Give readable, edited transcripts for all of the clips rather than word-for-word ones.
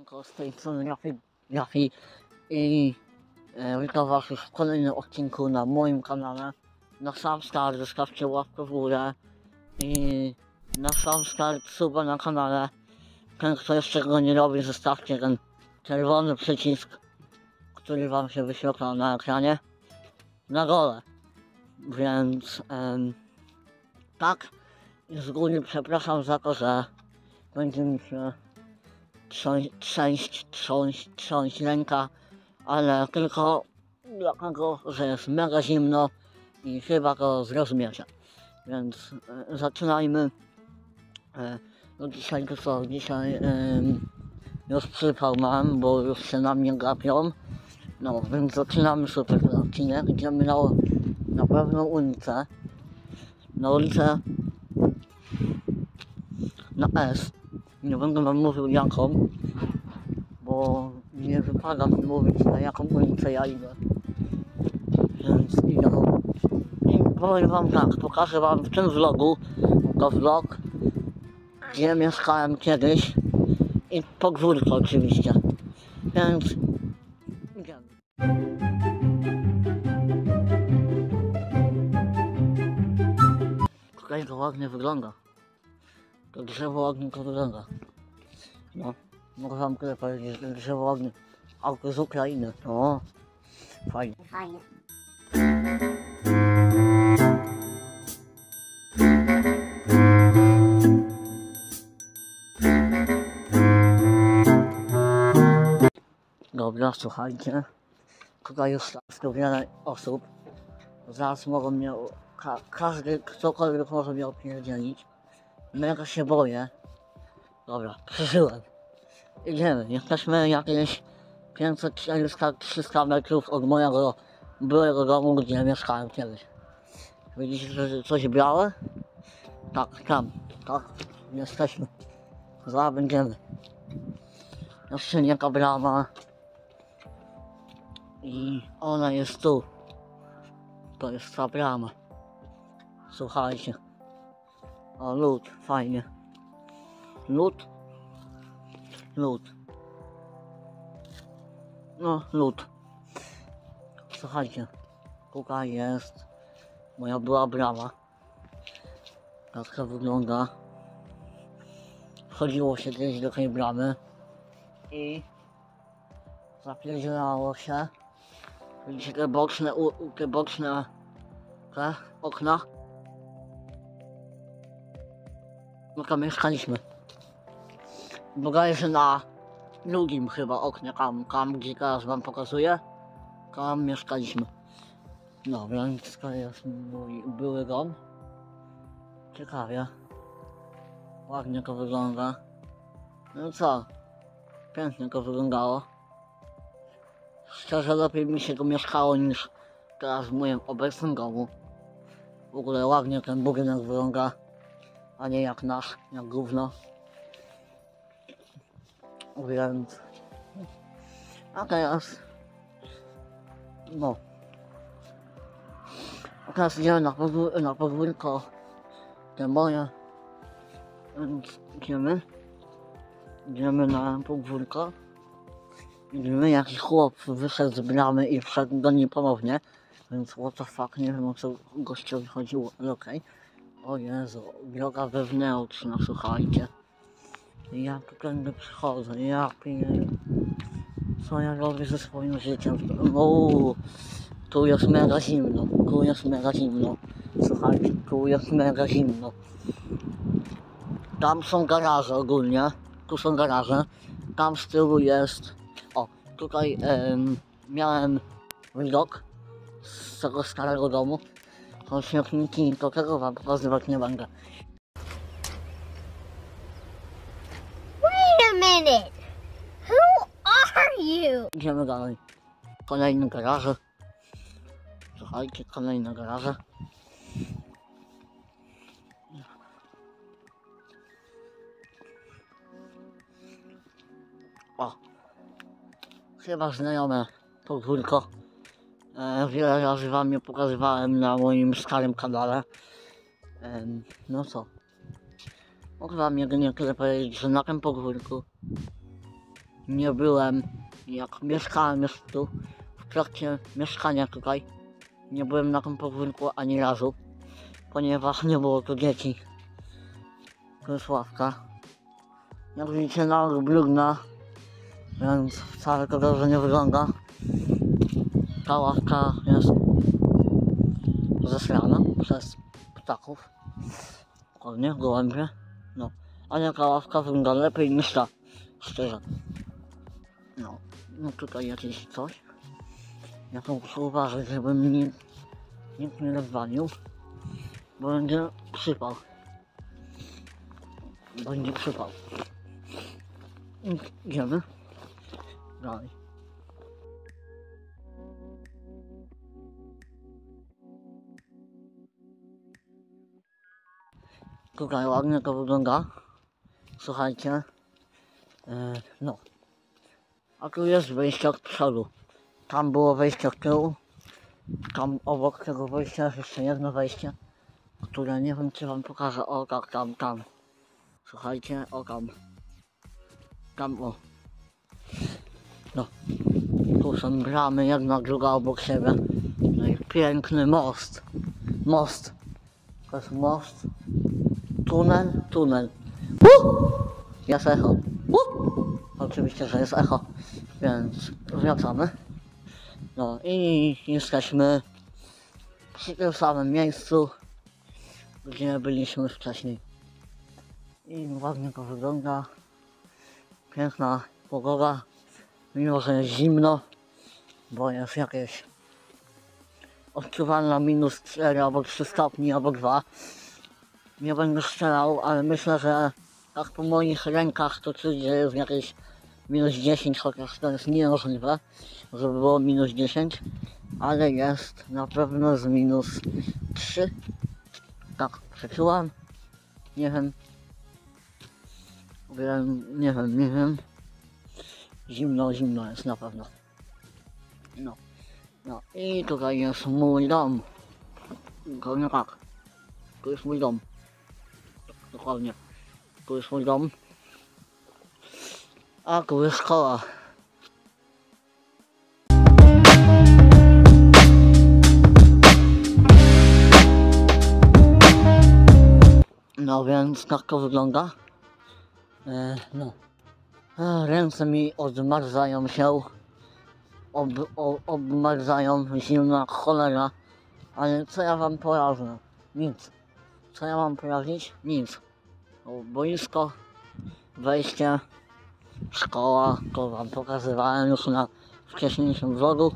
Siemanko, z tej strony Rafi i witam was już w kolejnym odcinku na moim kanale. Na sam start zostawcie łapkę w górę i na sam start suba na kanale. Ten, kto jeszcze go nie robi, zostawcie ten czerwony przycisk, który wam się wyświetla na ekranie, na dole. Więc tak, i z góry przepraszam za to, że będzie mi się trząść ręka, ale tylko dlatego, że jest mega zimno i chyba to zrozumiecie. Więc zaczynajmy. No dzisiaj to co? Dzisiaj już przypał mam, bo już się na mnie gapią. No więc zaczynamy super ten odcinek. Idziemy na pewną ulicę. Na ulicę na S. Nie będę wam mówił jaką, bo nie wypada mi mówić, na jaką ulicę ja idę. Więc idę. I powiem wam tak, pokażę wam w tym vlogu, to vlog, gdzie mieszkałem kiedyś i podwórko oczywiście. Więc idziemy. Tutaj to ładnie wygląda. To drzewo ładnie to wygląda. No, mogę wam tyle powiedzieć, że drzewo ładnie. Auto z Ukrainy. O, fajnie. Fajnie. Dobra, słuchajcie. Tutaj już jest wiele osób. Zaraz mogą mnie, każdy, ktokolwiek może mnie opierdzielić. Mega się boję. Dobra, przeżyłem. Idziemy, jesteśmy jakieś 500, 400, 300 metrów od mojego byłego domu, gdzie mieszkałem kiedyś. Widzicie, że coś białe? Tak, tam, tak, jesteśmy. Zaraz będziemy. Jeszcze nie ta brama. I ona jest tu. To jest ta brama. Słuchajcie. O, lód, fajnie. Lód. Lód. No, lód. Słuchajcie. Tutaj jest moja była brama. Tak to wygląda. Wchodziło się gdzieś do tej bramy i zapierdzielało się. Widzicie te boczne, te okna? No tam mieszkaliśmy. Bodajże na drugim chyba oknie, tam gdzie teraz wam pokazuję. Tam mieszkaliśmy. No więc to jest mój były dom. Ciekawie. Ładnie to wygląda. No co? Pięknie to wyglądało. Szczerze lepiej mi się tu mieszkało niż teraz w moim obecnym domu. W ogóle ładnie ten budynek wygląda, a nie jak nasz, jak gówno. Więc... A teraz... No. A teraz idziemy na podwórko te moje. Więc idziemy na podwórko. Widzimy, jakiś chłop wyszedł z bramy i wszedł do niej ponownie. Więc what the fuck, nie wiem o co gościowi chodziło, ale okej. O Jezu, droga wewnętrzna, słuchajcie. Ja tu tędy przychodzę, ja piję. Co ja robię ze swoim życiem? Tu jest mega zimno, tu jest mega zimno. Słuchajcie, tu jest mega zimno. Tam są garaże ogólnie, tu są garaże. Tam z tyłu jest... O, tutaj miałem widok z tego starego domu. Są śmietniki, to tego wam pokazywać nie będę. Wait a minute! Who are you? Idziemy dalej. Kolejne garaże. Słuchajcie, kolejne garaże. O, chyba znajome podwórko. Wiele razy wam je pokazywałem na moim starym kanale. No co? Mogę wam jedynie tyle powiedzieć, że na tym podwórku nie byłem, jak mieszkałem już tu, w trakcie mieszkania tutaj, nie byłem na tym podwórku ani razu, ponieważ nie było tu dzieci. To jest ławka. Jak widzicie, na brudna, więc wcale to dobrze nie wygląda. Ta ławka jest zesrana przez ptaków, dokładnie, gołębie. No, a jaka ławka wygląda lepiej niż ta, szczerze. No tutaj jakieś coś. Ja to muszę uważać, żeby mnie nikt nie rozwalił, bo będzie przypał. Będzie przypał. Idziemy dalej. Tutaj ładnie to wygląda. Słuchajcie. No. A tu jest wejście od przodu. Tam było wejście od tyłu. Tam obok tego wejścia jest jeszcze jedno wejście, które nie wiem, czy wam pokażę. O tak, tam. Słuchajcie, o tam. Tam, o. No. Tu są bramy, jedna, druga obok siebie. No i piękny most. Most. To jest most. Tunel. Jest echo. Oczywiście, że jest echo. Więc wracamy. No i jesteśmy przy tym samym miejscu, gdzie byliśmy wcześniej. I ładnie to wygląda. Piękna pogoda, mimo że jest zimno, bo jest jakieś odczuwalna -4 albo 3 stopni albo 2. Nie będę strzelał, ale myślę, że tak po moich rękach to czuć, że jest jakieś -10, chociaż to jest niemożliwe, żeby było -10, ale jest na pewno z -3. Tak, przeczułam. Nie wiem. Nie wiem. Zimno jest na pewno. No i tutaj jest mój dom. Dokładnie tak. Tu jest mój dom. Dokładnie. Tu jest mój dom. A tu jest szkoła. No więc tak to wygląda. No. Ręce mi odmarzają się. Obmarzają, zimna cholera. Ale co ja wam poradzę? Nic. Co ja mam poradzić? Nic. Boisko, wejście, szkoła, to wam pokazywałem już na wcześniejszym vlogu.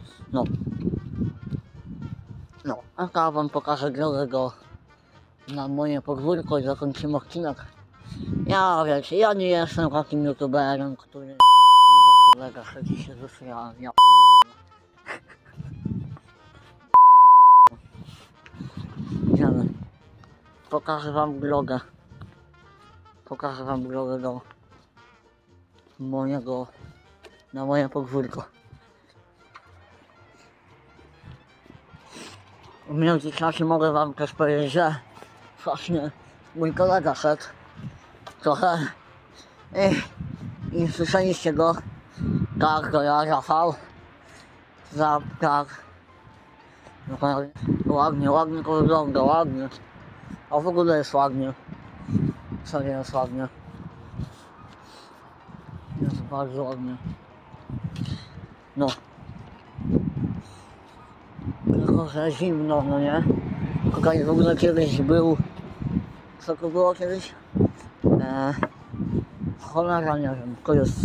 No, a teraz wam pokażę drogę na moje podwórko i zakończymy odcinek. Ja wiecie, ja nie jestem takim youtuberem, który kolega siedzi się zesrałem, ja idziemy. Pokażę wam drogę do na moje podwórko. W międzyczasie mogę wam też powiedzieć, że właśnie mój kolega szedł trochę i słyszeliście go. Tak, to ja, Rafał. Tak. Ładnie to wygląda, ładnie. A w ogóle jest ładnie. Co nie jest ładnie? Jest bardzo ładnie. No. Tylko że zimno, no nie? Tutaj w ogóle kiedyś był... Co to było kiedyś? Cholera, nie wiem. To jest...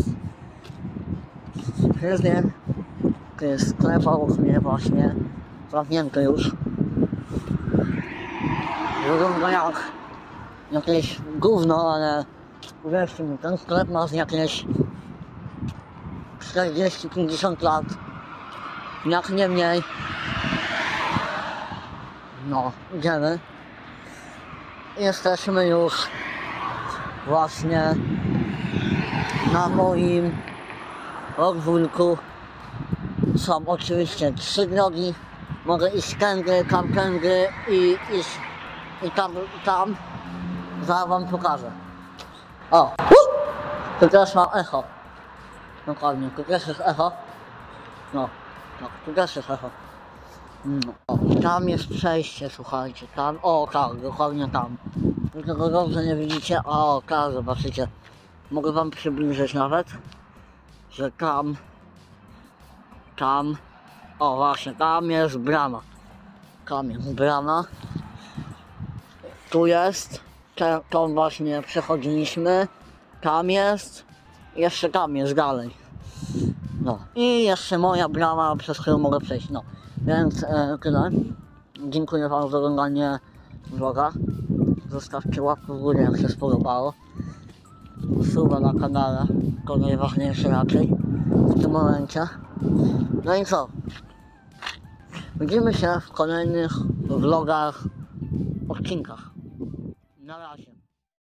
Przyznie. To jest sklep obok mnie właśnie. Zamknięty już. Wygląda jak jakieś gówno, ale uwierzcie mi, ten sklep ma jakieś 40-50 lat. Jak nie mniej. No, idziemy. Jesteśmy już właśnie na moim podwórku. Są oczywiście 3 drogi. Mogę iść tędy, tamtędy i iść i tam. Zaraz wam pokażę. O! To teraz mam echo. Dokładnie, tu też jest echo. No, tak, tu też jest echo. No, o, tam jest przejście, słuchajcie, tam, o tak, dokładnie tam. Wy tego dobrze nie widzicie, o tak, zobaczycie. Mogę wam przybliżyć nawet, że tam, o właśnie, tam jest brama. Tam jest brama. Tu jest, tą właśnie przechodziliśmy, tam jest, jeszcze tam jest dalej. No i jeszcze moja brama, przez którą mogę przejść, no. Więc tyle. Dziękuję wam za oglądanie vloga. Zostawcie łapkę w górę, jak się spodobało. Suba na kanale, to najważniejsze raczej w tym momencie. No i co? Widzimy się w kolejnych vlogach, odcinkach. Na razie.